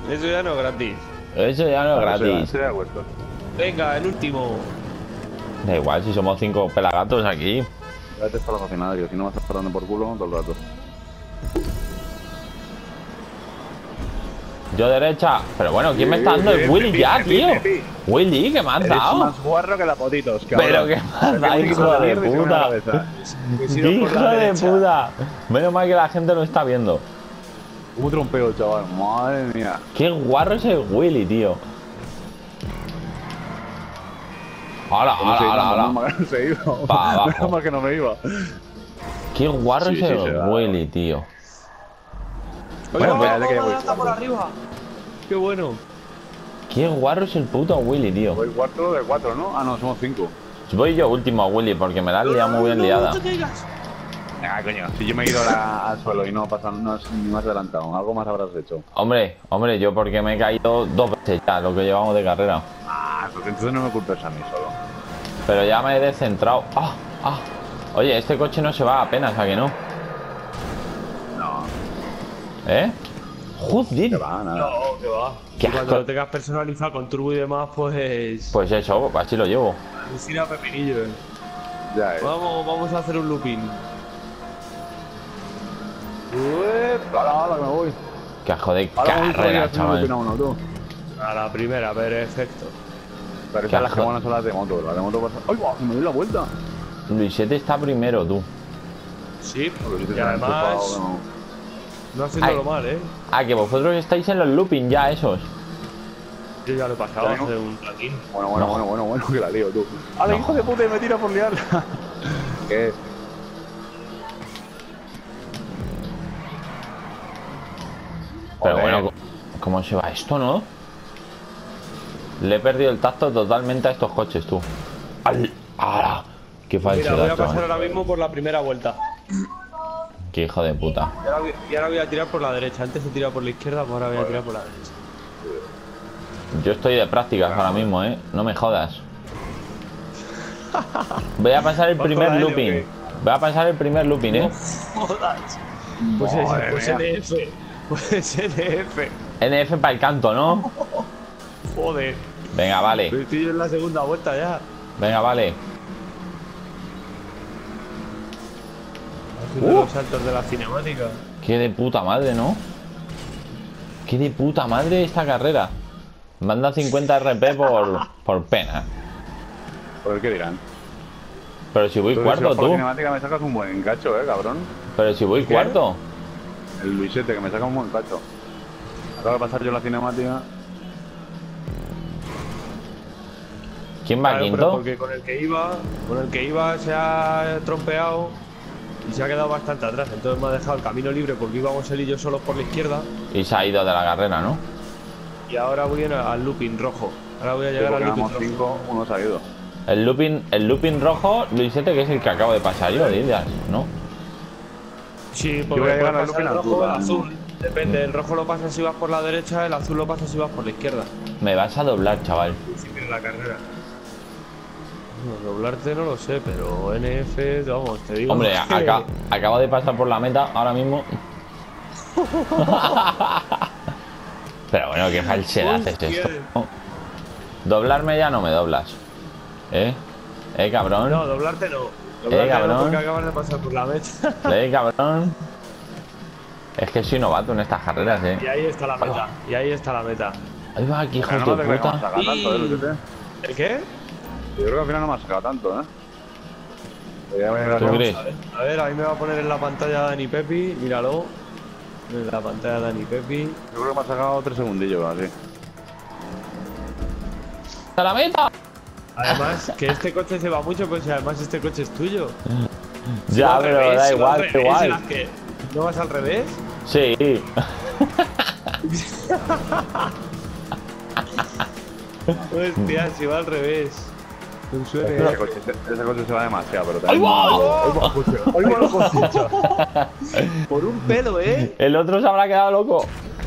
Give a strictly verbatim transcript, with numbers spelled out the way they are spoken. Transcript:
Eso ya no es gratis. Eso ya no es gratis. Eso ya cuesta. Venga, el último. Da igual si somos cinco pelagatos aquí. Gracias para los aficionados, si no me estás parando por culo todo el rato. Yo derecha. Pero bueno, ¿quién me está dando el Willy ya, tío? Willy, ¿qué me has Eres dado? más guarro que la potitos, cabrón. Pero qué me has dado, hijo de puta. Hijo de puta. Menos mal que la gente lo está viendo. Un trompeo, chaval. Madre mía. Qué guarro es el Willy, tío. ¡Hala, hala, hala, hala! Menos mal que no se iba. Pa' abajo. Menos mal que no me iba. Qué guarro Sí, es sí, el se va. Willy, tío. Bueno, Oye, espérate que vamos, voy vamos, por arriba. Qué bueno. Qué guarro es el puto Willy, tío. Voy cuarto de cuatro, ¿no? Ah, no, somos cinco. Voy yo último a Willy porque me la has liado muy bien liada. No te caigas. Venga, coño. Si yo me he ido la- al suelo y no pasa, no has ni más adelantado. Algo más habrás hecho. Hombre, hombre, yo porque me he caído dos veces ya, lo que llevamos de carrera. Ah, pues entonces no me culpes a mí solo. Pero ya me he descentrado. ¡Ah! ¡Ah! Oye, este coche no se va apenas, ¿a que no? No, ¿Eh? ¡Joder! que va, nada. No, que va. Qué Y cuando asco. lo tengas personalizado con turbo y demás, pues. Pues eso, así lo llevo. Lucina pepinillo, eh. Ya es. Vamos, vamos a hacer un looping. Ué, ¡Hala, hala, que me voy! Qué asco de Ahora vamos a ir carrera, haciendo un chaval. uno, tú. A la primera, perfecto. Pero Qué estas las que asco. buenas son las de moto. Las de moto pasa. ¡Ay, va! Me doy la vuelta. Luisete está primero, tú. Sí, Porque si te y salen además, enchufados, no. no haciéndolo Ay. mal, eh. Ah, que vosotros estáis en los looping ya, esos. Yo ya lo he pasado Ya, ¿no? hace un ratín. Bueno, bueno, No. bueno, bueno, bueno, que la lío, tú. ¡A la No. hijo de puta! Y me tira por liarla. ¿Qué es? Pero Joder. bueno, ¿cómo se va esto, no? Le he perdido el tacto totalmente a estos coches, tú. ¡Al! ¡Hala! ¡Qué Mira, voy falsedad, a pasar chaval! ahora mismo por la primera vuelta. ¡Qué hijo de puta! Y ahora, voy, y ahora voy a tirar por la derecha. Antes he tirado por la izquierda, pues ahora voy a tirar por la derecha. Yo estoy de prácticas ahora mismo, ¿eh? No me jodas. Voy a pasar el ¿Vas con primer la L o looping. qué? Voy a pasar el primer looping, ¿eh? Jodas. Pues, Madre es, pues mía. N F. Pues N F. N F para el canto, ¿no? Joder. Venga, vale. Estoy yo en la segunda vuelta ya. Venga, vale. Haciendo Uh. los saltos de la cinemática. Qué de puta madre, ¿no? Qué de puta madre esta carrera. Manda cincuenta R P por, por pena. ¿Por qué dirán? Pero si voy Entonces, si cuarto, vas por la tú. cinemática me sacas un buen cacho, eh, cabrón. Pero si voy ¿Qué? cuarto. El Luisete, que me saca un buen cacho. Acabo de pasar yo la cinemática. ¿Quién va Claro, pero quinto? porque con el que iba, con el que iba se ha trompeado y se ha quedado bastante atrás. Entonces me ha dejado el camino libre porque íbamos él y yo solos por la izquierda. Y se ha ido de la carrera, ¿no? Y ahora voy en- al looping rojo. Ahora voy a llegar al Porque looping éramos rojo. cinco, uno se ha ido. El looping, el looping rojo, Luisete, que es el que acabo de pasar yo, dirías, ¿no? Sí, Yo porque voy a puedes llegar al pasar el looping rojo o el azul, azul. Depende, el rojo lo pasas si vas por la derecha, el azul lo pasas si vas por la izquierda. Me vas a doblar, chaval. Al principio de la carrera. No, doblarte no lo sé, pero N F, vamos, te digo. Hombre, que- aca- acabo de pasar por la meta ahora mismo. Pero bueno, qué falsedad es Hostia. esto. Doblarme ya no me doblas. ¿Eh? ¿Eh, cabrón? No, doblarte no. Doblarte cabrón. no porque acabas de pasar por la meta. ¿Eh, cabrón? Es que soy novato en estas carreras, Y ¿eh? ahí está la meta. Y ahí está la meta. Ahí va, aquí, Pero hijos no de te crees que me has puta. sacado tanto, eh, Luisete. ¿El qué? Yo creo que al final no me has sacado tanto, eh. Voy a ver ¿Tú la- crees? A ver, a ver, ahí me va a poner en la pantalla Dani Pepi, míralo. En la pantalla Dani Pepi. Yo creo que me has sacado tres segundillos, así. ¡A la meta! Además, que este coche se va mucho, pues si además este coche es tuyo. Si Ya, va al pero revés, da si va igual, al da revés, igual. en las que- ¿No vas al revés? Sí. Hostia, si va al revés. Un suene. Ese coche, ese coche se va demasiado, pero ¡Ahí también. va! Por un pelo, ¿eh? El otro se habrá quedado loco.